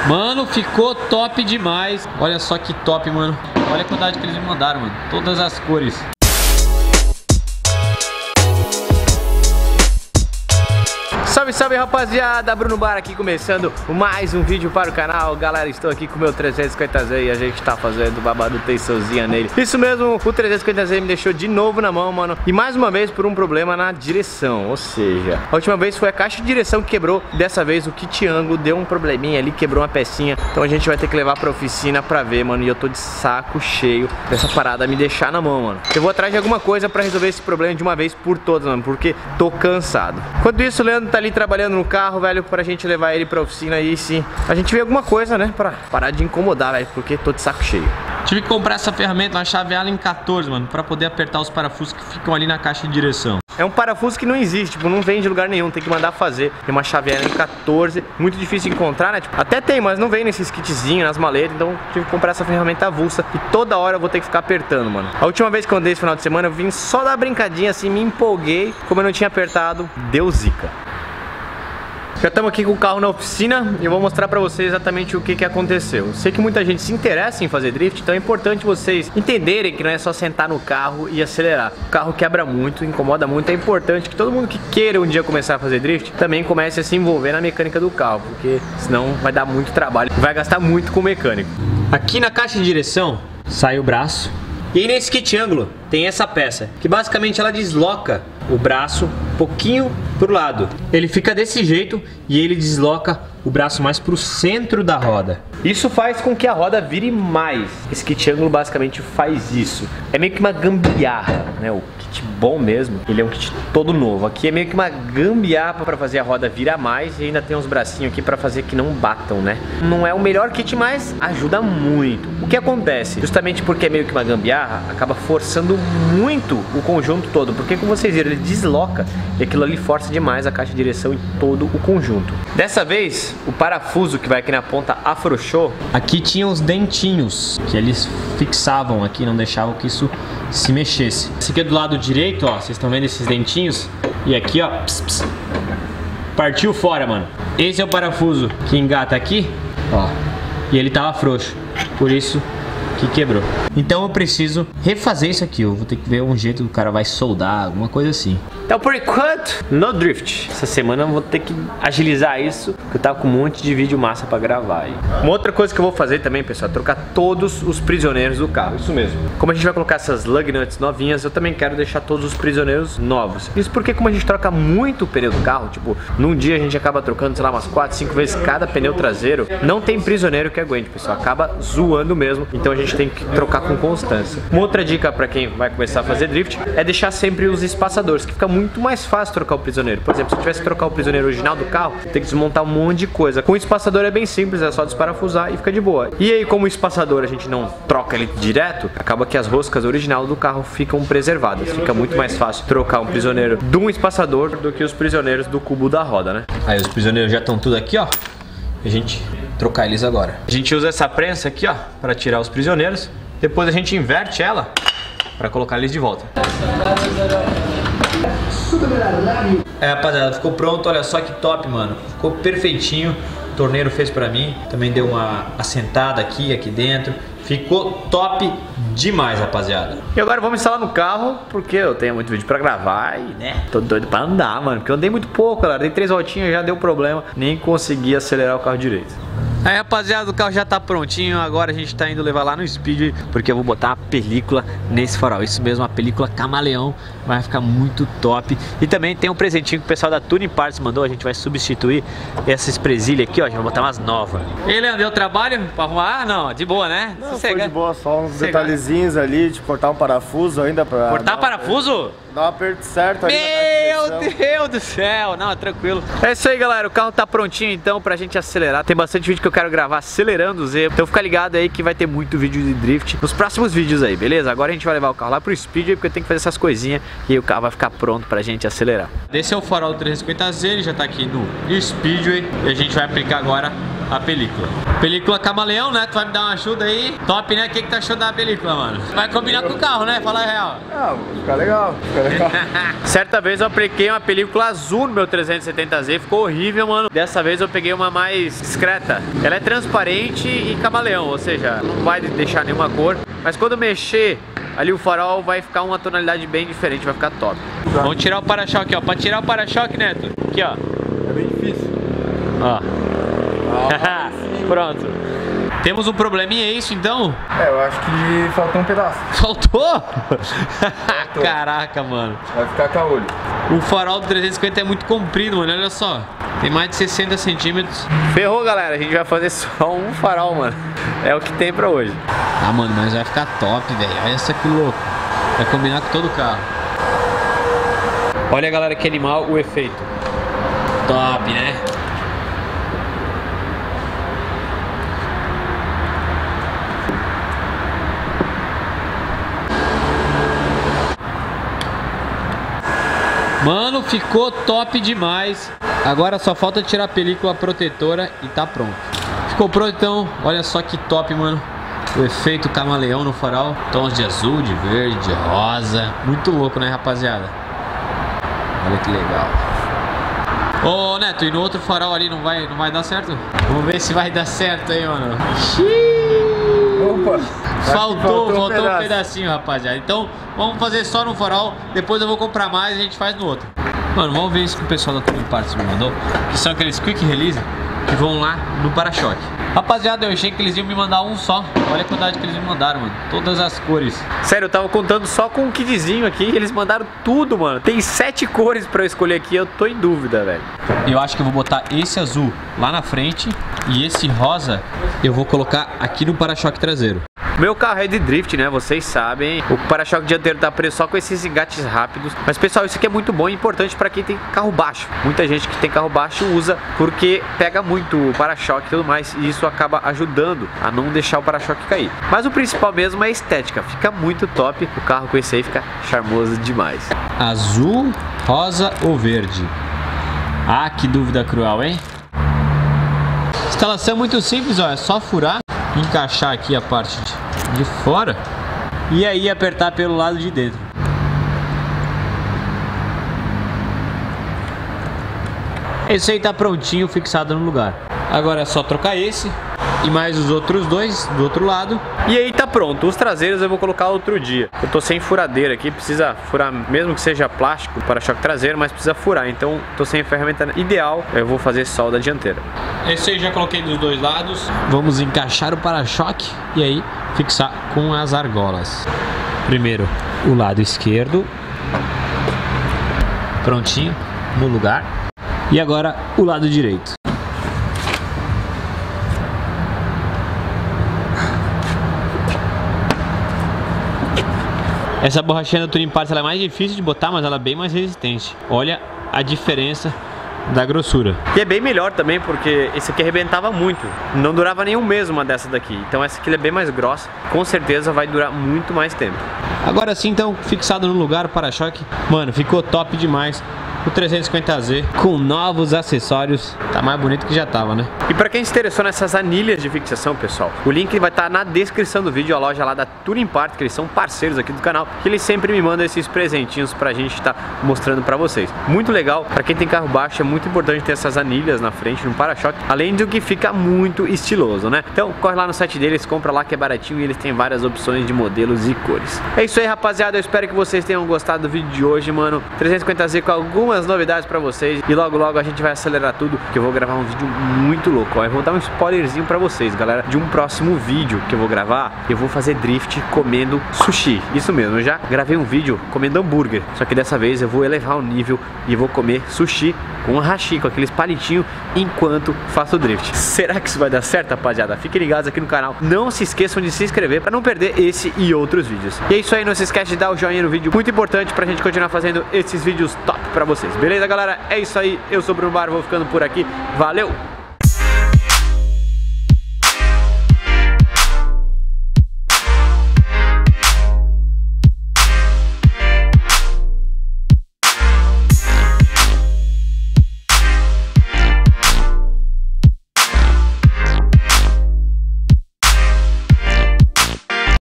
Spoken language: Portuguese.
Mano, ficou top demais. Olha só que top, mano. Olha a quantidade que eles me mandaram, mano. Todas as cores. Salve, salve, rapaziada, Bruno Bar aqui começando mais um vídeo para o canal. Galera, estou aqui com o meu 350Z e a gente tá fazendo babado teiçãozinha nele. Isso mesmo, o 350Z me deixou de novo na mão, mano. E mais uma vez por um problema na direção. Ou seja, a última vez foi a caixa de direção que quebrou. Dessa vez o kit ângulo deu um probleminha ali, quebrou uma pecinha. Então a gente vai ter que levar pra oficina pra ver, mano. E eu tô de saco cheio dessa parada me deixar na mão, mano. Eu vou atrás de alguma coisa pra resolver esse problema de uma vez por todas, mano, porque tô cansado. Enquanto isso, o Leandro tá ali trabalhando no carro, velho, pra gente levar ele pra oficina e sim, a gente vê alguma coisa, né, pra parar de incomodar, velho, porque tô de saco cheio. Tive que comprar essa ferramenta, uma chave Allen 14, mano, pra poder apertar os parafusos que ficam ali na caixa de direção. É um parafuso que não existe, tipo, não vem de lugar nenhum, tem que mandar fazer. Tem uma chave Allen 14, muito difícil de encontrar, né, tipo, até tem, mas não vem nesses kitzinhos, nas maletas, então tive que comprar essa ferramenta avulsa e toda hora eu vou ter que ficar apertando, mano. A última vez que eu andei esse final de semana, eu vim só dar brincadinha assim, me empolguei, como eu não tinha apertado, deu zica. Já estamos aqui com o carro na oficina e eu vou mostrar pra vocês exatamente o que aconteceu. Eu sei que muita gente se interessa em fazer drift, então é importante vocês entenderem que não é só sentar no carro e acelerar. O carro quebra muito, incomoda muito, é importante que todo mundo que queira um dia começar a fazer drift também comece a se envolver na mecânica do carro, porque senão vai dar muito trabalho e vai gastar muito com o mecânico. Aqui na caixa de direção sai o braço e aí nesse kit ângulo tem essa peça, que basicamente ela desloca o braço um pouquinho pro lado. Ele fica desse jeito e ele desloca o braço mais pro centro da roda. Isso faz com que a roda vire mais. Esse kit ângulo basicamente faz isso. É meio que uma gambiarra, né? O kit bom mesmo, ele é um kit todo novo. Aqui é meio que uma gambiarra para fazer a roda virar mais e ainda tem uns bracinhos aqui para fazer que não batam, né? Não é o melhor kit, mas ajuda muito. O que acontece? Justamente porque é meio que uma gambiarra, acaba forçando muito o conjunto todo, porque como vocês viram, ele desloca e aquilo ali força demais a caixa de direção e todo o conjunto. Dessa vez, o parafuso que vai aqui na ponta afrouxou. Aqui tinha os dentinhos que eles fixavam aqui, não deixavam que isso se mexesse. Esse aqui é do lado direito, ó, vocês estão vendo esses dentinhos? E aqui, ó, partiu fora, mano. Esse é o parafuso que engata aqui, ó, e ele tava frouxo, por isso que quebrou. Então eu preciso refazer isso aqui. Eu vou ter que ver um jeito que o cara vai soldar, alguma coisa assim. Então por enquanto, no drift. Essa semana eu vou ter que agilizar isso, porque eu tava com um monte de vídeo massa pra gravar aí. Uma outra coisa que eu vou fazer também, pessoal, é trocar todos os prisioneiros do carro. Isso mesmo. Como a gente vai colocar essas lug nuts novinhas, eu também quero deixar todos os prisioneiros novos. Isso porque como a gente troca muito o pneu do carro, tipo, num dia a gente acaba trocando, sei lá, umas 4, 5 vezes cada pneu traseiro, não tem prisioneiro que aguente, pessoal. Acaba zoando mesmo. Então a gente tem que trocar com constância. Uma outra dica pra quem vai começar a fazer drift é deixar sempre os espaçadores, que fica muito mais fácil trocar o prisioneiro. Por exemplo, se eu tivesse que trocar o prisioneiro original do carro, tem que desmontar um monte de coisa. Com o espaçador é bem simples, é só desparafusar e fica de boa. E aí, como o espaçador a gente não troca ele direto, acaba que as roscas original do carro ficam preservadas. Fica muito mais fácil trocar um prisioneiro de um espaçador do que os prisioneiros do cubo da roda, né? Aí os prisioneiros já estão tudo aqui, ó. A gente trocar eles agora. A gente usa essa prensa aqui, ó, para tirar os prisioneiros. Depois a gente inverte ela para colocar eles de volta. É, rapaziada, ficou pronto. Olha só que top, mano. Ficou perfeitinho. O torneiro fez pra mim. Também deu uma assentada aqui dentro. Ficou top demais, rapaziada. E agora vamos instalar no carro, porque eu tenho muito vídeo pra gravar e, né, tô doido pra andar, mano. Porque eu andei muito pouco, galera. Dei 3 voltinhas, já deu problema. Nem consegui acelerar o carro direito. Aí, rapaziada, o carro já tá prontinho. Agora a gente tá indo levar lá no Speedway, porque eu vou botar uma película nesse farol. Isso mesmo, uma película camaleão. Vai ficar muito top. E também tem um presentinho que o pessoal da Tuning Parts mandou. A gente vai substituir essas presilhas aqui, ó. A gente vai botar umas novas. E Leandro, deu trabalho pra arrumar? Não, de boa, né? Não, foi de boa, só uns detalhezinhos ali, de cortar um parafuso ainda pra... Cortar parafuso? Dá um aperto certo ali. Meu Deus do céu, não, tranquilo. É isso aí, galera, o carro tá prontinho então pra gente acelerar. Tem bastante vídeo que eu quero gravar acelerando o Z. Então fica ligado aí que vai ter muito vídeo de drift nos próximos vídeos aí, beleza? Agora a gente vai levar o carro lá pro Speedway, porque eu tenho que fazer essas coisinhas e aí o carro vai ficar pronto pra gente acelerar. Esse é o farol do 350Z, ele já tá aqui no Speedway e a gente vai aplicar agora a película. Película camaleão, né? Tu vai me dar uma ajuda aí. Top, né? O que tu achou da película, mano? Vai combinar com o carro, né? Fala a real. Ah, fica legal, fica legal. Certa vez eu apliquei uma película azul no meu 370Z, ficou horrível, mano. Dessa vez eu peguei uma mais discreta. Ela é transparente e camaleão, ou seja, não vai deixar nenhuma cor. Mas quando mexer ali o farol vai ficar uma tonalidade bem diferente, vai ficar top. Vamos tirar o para-choque, ó. Pra tirar o para-choque, Neto. Aqui, ó. É bem difícil. Ó. Pronto. Temos um probleminha, é isso então? É, eu acho que faltou um pedaço. Faltou? Caraca, mano. Vai ficar caolho. O farol do 350 é muito comprido, mano. Olha só. Tem mais de 60 centímetros. Ferrou, galera. A gente vai fazer só um farol, mano. É o que tem pra hoje. Ah, mano, mas vai ficar top, velho. Olha só que louco. Vai combinar com todo o carro. Olha, galera, que animal o efeito. Top, né? Mano, ficou top demais. Agora só falta tirar a película protetora e tá pronto. Ficou pronto então. Olha só que top, mano. O efeito camaleão no farol. Tons de azul, de verde, de rosa. Muito louco, né, rapaziada? Olha que legal. Ô, Neto, e no outro farol ali não vai dar certo? Vamos ver se vai dar certo aí, mano. Opa! Faltou um pedacinho, rapaziada. Então, vamos fazer só no farol. Depois eu vou comprar mais e a gente faz no outro. Mano, vamos ver isso que o pessoal da Tuning Parts me mandou. Que são aqueles quick release que vão lá no para-choque. Rapaziada, eu achei que eles iam me mandar um só. Olha a quantidade que eles me mandaram, mano. Todas as cores. Sério, eu tava contando só com um kitzinho aqui. Eles mandaram tudo, mano. Tem 7 cores pra eu escolher aqui. Eu tô em dúvida, velho. Eu acho que eu vou botar esse azul lá na frente. E esse rosa eu vou colocar aqui no para-choque traseiro. Meu carro é de drift, né? Vocês sabem. O para-choque dianteiro tá preso só com esses engates rápidos. Mas, pessoal, isso aqui é muito bom e importante pra quem tem carro baixo. Muita gente que tem carro baixo usa porque pega muito o para-choque e tudo mais. E isso acaba ajudando a não deixar o para-choque cair. Mas o principal mesmo é a estética. Fica muito top. O carro com esse aí fica charmoso demais. Azul, rosa ou verde? Ah, que dúvida cruel, hein? Instalação muito simples, ó. É só furar, encaixar aqui a parte de fora e aí apertar pelo lado de dentro. Esse aí tá prontinho, fixado no lugar. Agora é só trocar esse e mais os outros dois do outro lado. E aí tá pronto. Os traseiros eu vou colocar outro dia. Eu tô sem furadeira aqui, precisa furar, mesmo que seja plástico, para-choque traseiro, mas precisa furar. Então tô sem a ferramenta ideal, eu vou fazer solda dianteira. Esse aí já coloquei dos dois lados. Vamos encaixar o para-choque e aí fixar com as argolas. Primeiro o lado esquerdo. Prontinho, no lugar. E agora o lado direito. Essa borrachinha da Tuning Parts ela é mais difícil de botar, mas ela é bem mais resistente. Olha a diferença da grossura. E é bem melhor também, porque esse aqui arrebentava muito. Não durava nem um mês uma dessa daqui. Então essa aqui é bem mais grossa. Com certeza vai durar muito mais tempo. Agora sim, então, fixado no lugar o para-choque. Mano, ficou top demais. O 350Z com novos acessórios. Tá mais bonito que já tava, né? E pra quem se interessou nessas anilhas de fixação, pessoal, o link vai estar na descrição do vídeo. A loja lá da Tuning Parts, que eles são parceiros aqui do canal, que eles sempre me mandam esses presentinhos pra gente estar mostrando pra vocês. Muito legal. Pra quem tem carro baixo é muito importante ter essas anilhas na frente no para-choque, além do que fica muito estiloso, né? Então corre lá no site deles, compra lá que é baratinho e eles têm várias opções de modelos e cores. É isso aí, rapaziada. Eu espero que vocês tenham gostado do vídeo de hoje, mano. 350Z com algumas novidades pra vocês e logo logo a gente vai acelerar tudo, que eu vou gravar um vídeo muito louco, ó. Eu vou dar um spoilerzinho pra vocês, galera, de um próximo vídeo que eu vou gravar. Eu vou fazer drift comendo sushi. Isso mesmo, eu já gravei um vídeo comendo hambúrguer, só que dessa vez eu vou elevar o nível e vou comer sushi com um hashi, com aqueles palitinhos enquanto faço drift. Será que isso vai dar certo, rapaziada? Fiquem ligados aqui no canal. Não se esqueçam de se inscrever pra não perder esse e outros vídeos. E é isso aí, não se esquece de dar o joinha no vídeo, muito importante pra gente continuar fazendo esses vídeos top pra vocês. Beleza, galera? É isso aí. Eu sou o Bruno Barra, vou ficando por aqui. Valeu!